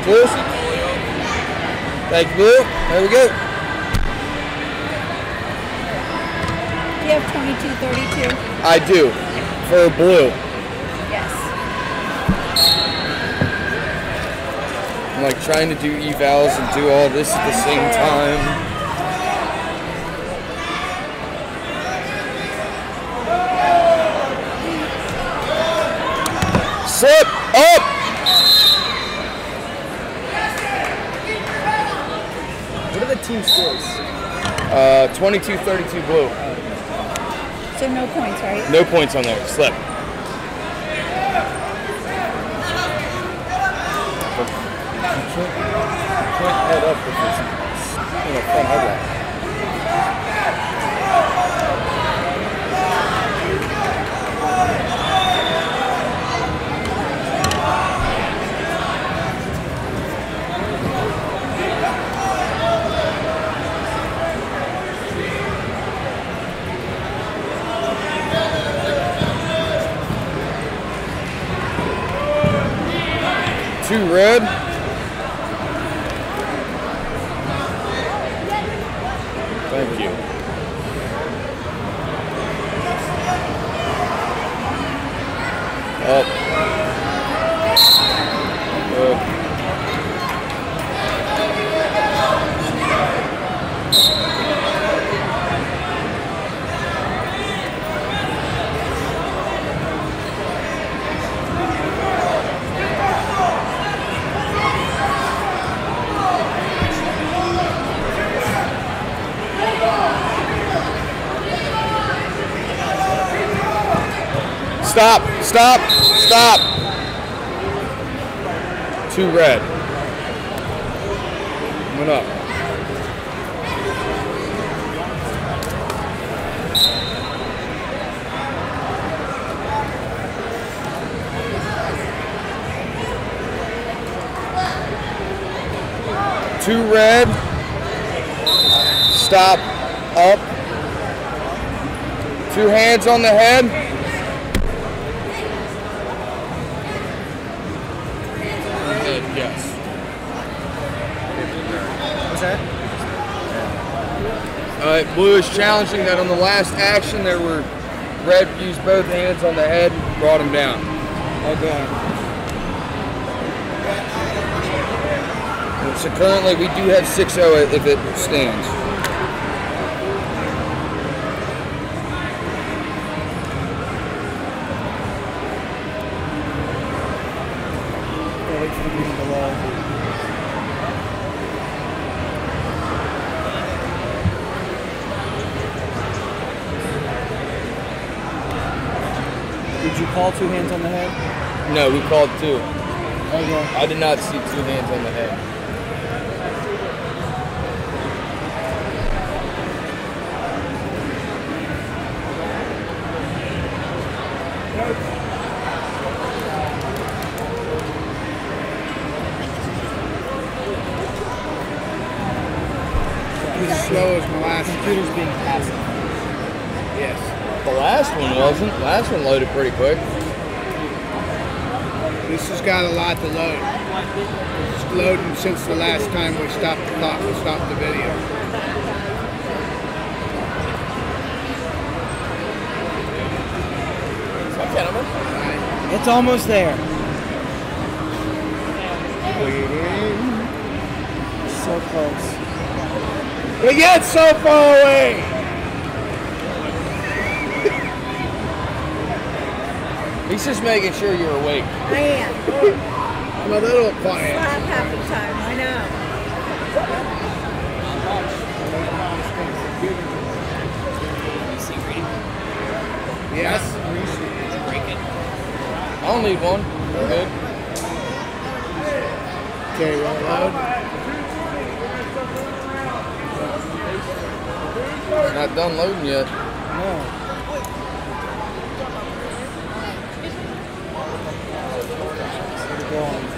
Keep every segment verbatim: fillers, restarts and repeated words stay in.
Blue. Thank you, Blue. There we go. Do you have twenty-two thirty-two? I do. For Blue. Yes. I'm like trying to do evals and do all this at the same time. Slip up. What are the team scores? Uh, twenty-two thirty-two Blue. So no points, right? No points on there. Slip. You can't head up with this, you know, front headlock. Two red. Thank you. Up. Good. Stop, stop, stop. Two red. Coming up. Two red. Stop, up. Two hands on the head. Yes. What's that? All right, Blue is challenging that on the last action there were red used both hands on the head, brought him down. Okay. So currently we do have six oh if it stands. Did you call two hands on the head? No, we called two. Okay. I did not see two hands on the head. As slow as my last computer's being passive. Yes. The last one wasn't. The last one loaded pretty quick. This has got a lot to load. It's loading since the last time we stopped the clock, we stopped the video. So, gentlemen. It's almost there. So close. We get so far away! He's just making sure you're awake. I am. I'm a little quiet. Slap half the time, I know. Yes? I don't need one. We're good. Okay, roll load. It's not done loading yet. No. Going.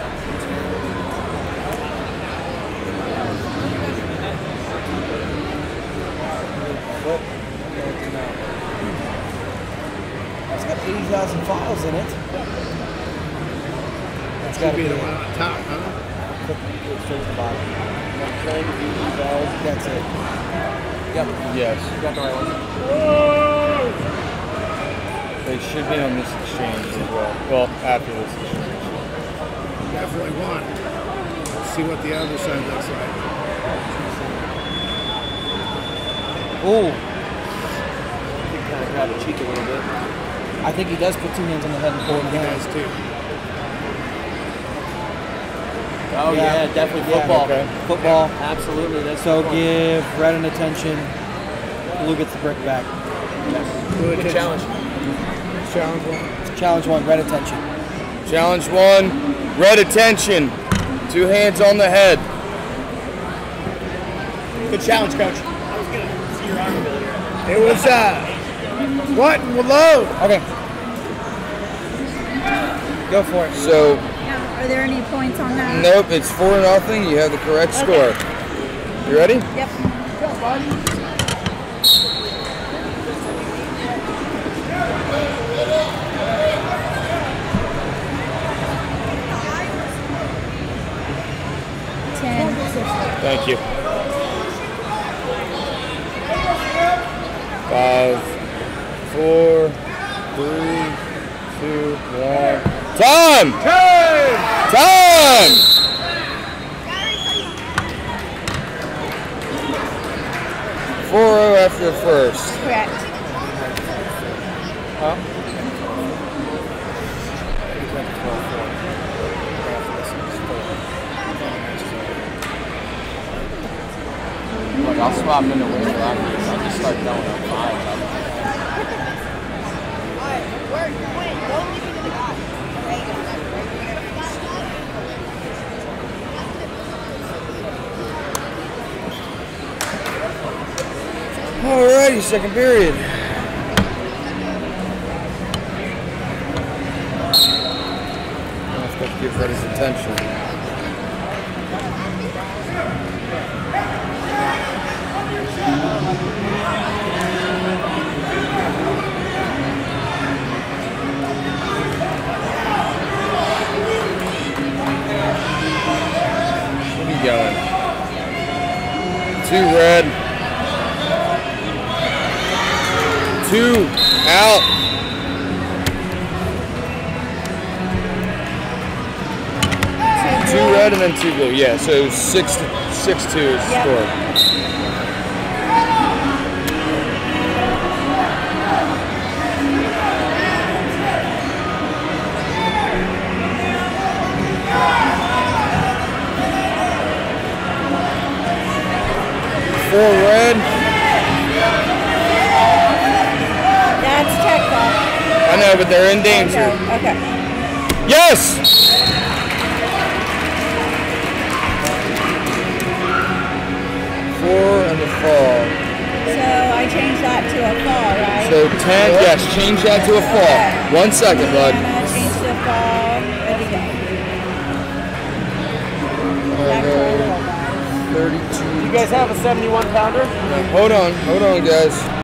It's got eighty thousand files in it. That's got to be the one on top, huh? Click it straight at the bottom. Playing V E bells. That's it. Yep. Yes. You got the right one. They should be on this exchange as well. Well, after this exchange. Definitely one. Let's see what the other side looks like. Ooh. He kind of grabbed the cheek a little bit. I think he does put two hands on the head and pull it He down. does too. Oh yeah, yeah definitely football. Okay. Football. Yeah, absolutely. That's So the point. give red an attention. Blue gets the brick back. Good Good challenge. Challenge one. Challenge one, red attention. Challenge one, red attention. Two hands on the head. Good challenge, coach. It was uh, what? Low. Okay. Go for it. So, Now, are there any points on that? nope, it's four nothing. You have the correct score. You ready? Yep. Ten. Thank you. Five, four, three, two, one. Time! Time! Time! four oh after the first. Correct. Huh? Look, I'll swap in the window after this. I'll just start throwing up fives. Alrighty, second period. I've got to give Fred his attention. What are you going? Two red. Two out. Two red and then two blue. Yeah, so six six two is Yep. scored. Four red. That's checked off. I know, but they're in danger. Okay. Okay. Yes! Four and a fall. So I changed that to a fall, right? So ten, yes, change that to a fall. Okay. One second, bud. And change to a fall. Ready to go. Back to a little guys. thirty-two. You guys have a seventy-one pounder? Hold on, hold on, guys.